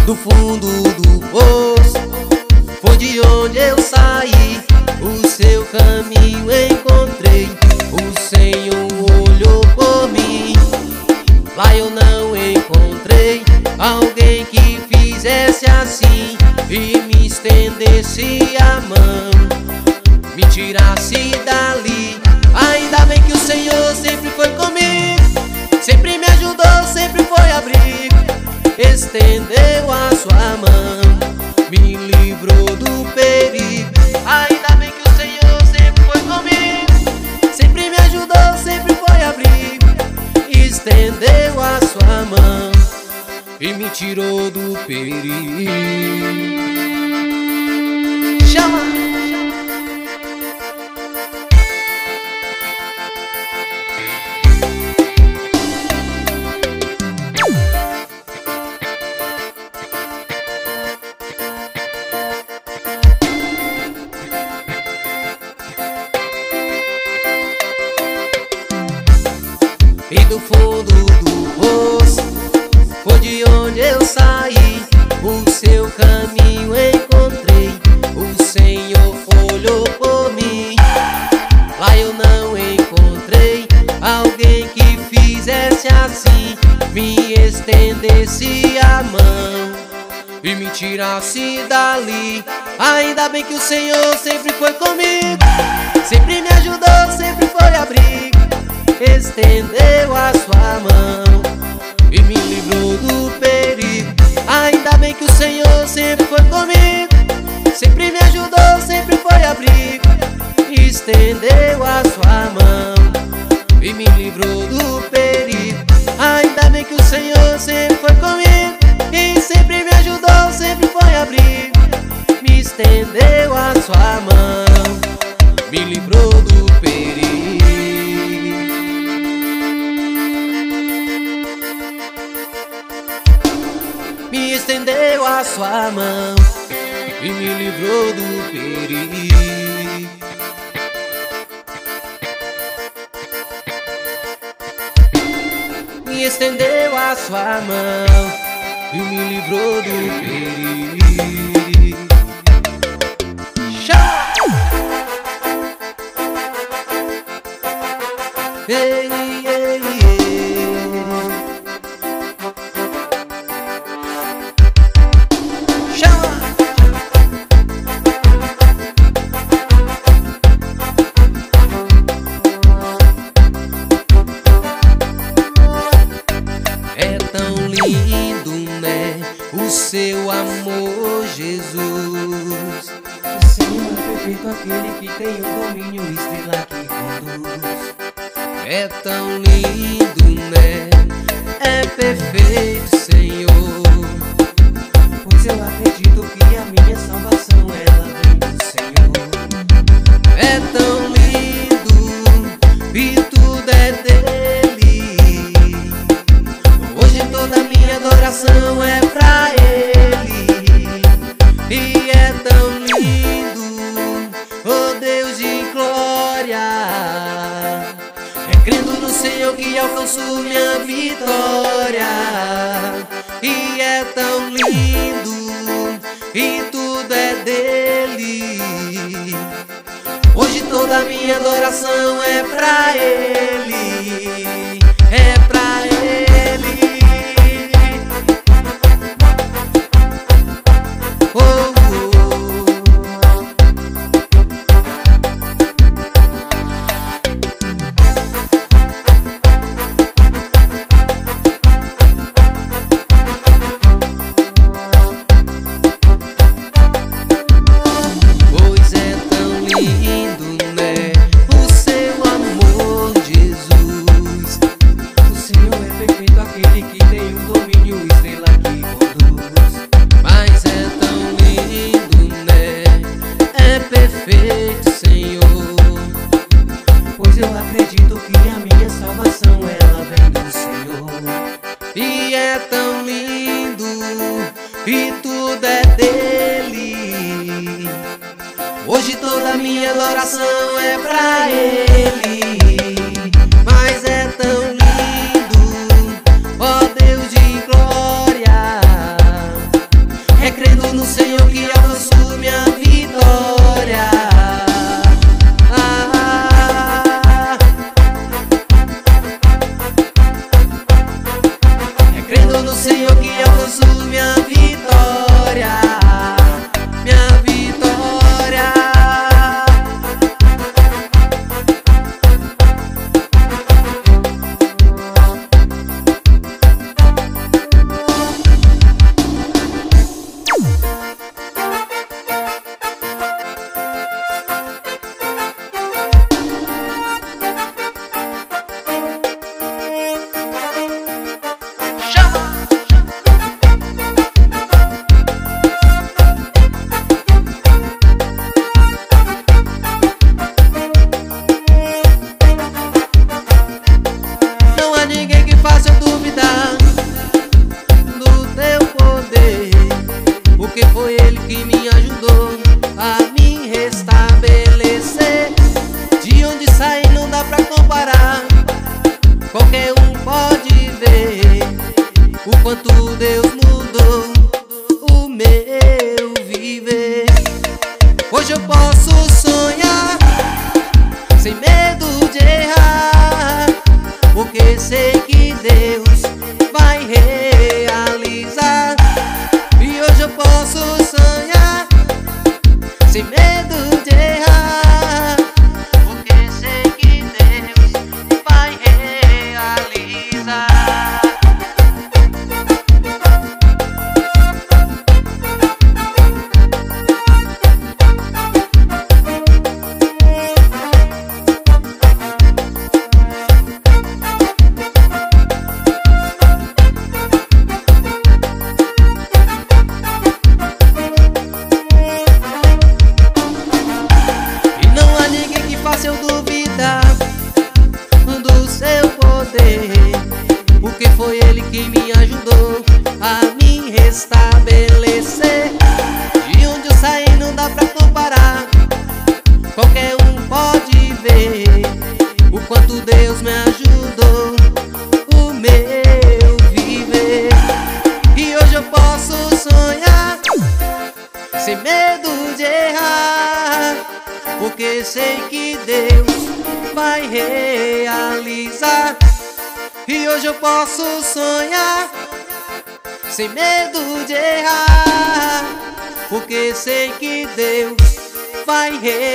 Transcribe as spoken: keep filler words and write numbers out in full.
do fundo do poço, foi de onde eu saí. O seu caminho encontrei, o Senhor olhou por mim. Lá eu não encontrei alguém que fizesse assim e me estendesse a mão, me tirasse dali. Ainda bem que o Senhor sempre foi comigo, sempre me ajudou, sempre foi abrigo. Estendeu a sua mão, me livrou do perigo. Ainda bem que o Senhor sempre foi comigo, sempre me ajudou, sempre foi abrigo. Estendeu a sua mão e me tirou do perigo. Chama! E do fundo do poço, foi de onde eu saí. O seu caminho encontrei, o Senhor olhou por mim. Lá eu não encontrei alguém que fizesse assim, me estendesse a mão e me tirasse dali. Ainda bem que o Senhor sempre foi comigo, sempre me ajudou, sempre foi abrigo. Estendeu a sua mão e me livrou do perigo. Ainda bem que o Senhor sempre foi comigo, sempre me ajudou, sempre foi abrigo. Estendeu a sua mão e me livrou do perigo. Ainda bem que o Senhor sempre foi comigo e sempre me ajudou, sempre foi abrigo. Me estendeu a sua mão, me livrou do perigo. Me estendeu a sua mão e me livrou do perigo. Me estendeu a sua mão e me livrou do perigo. Chá! Ei, ei, ei. É tão lindo, né, o seu amor, Jesus. O Senhor é perfeito, aquele que tem o domínio, estrela que conduz. É tão lindo, né, é perfeito, Senhor. Pois eu acredito que a minha salvação ela vem do Senhor. É tão lindo e tudo é dele. Hoje toda a minha adoração é pra ele. E é tão lindo, oh Deus de glória. É crendo no Senhor que alcanço minha vitória. E é tão lindo e tudo é dele. Hoje toda a minha adoração é pra ele. É pra ele. Oh, oh. Pois é tão lindo, né, o seu amor, Jesus. O Senhor é perfeito, aquele que tem o domínio, estrela que conduz. Mas é tão lindo, né, é perfeito, Senhor. Pois eu acredito que a minha salvação ela vem do Senhor. E é tão lindo e tudo é dele. Hoje toda a minha adoração é pra ele. Mas é tão lindo, ó Deus de glória. porque sei que Deus vai realizar. E hoje eu posso sonhar sem medo de errar, porque sei que Deus vai realizar.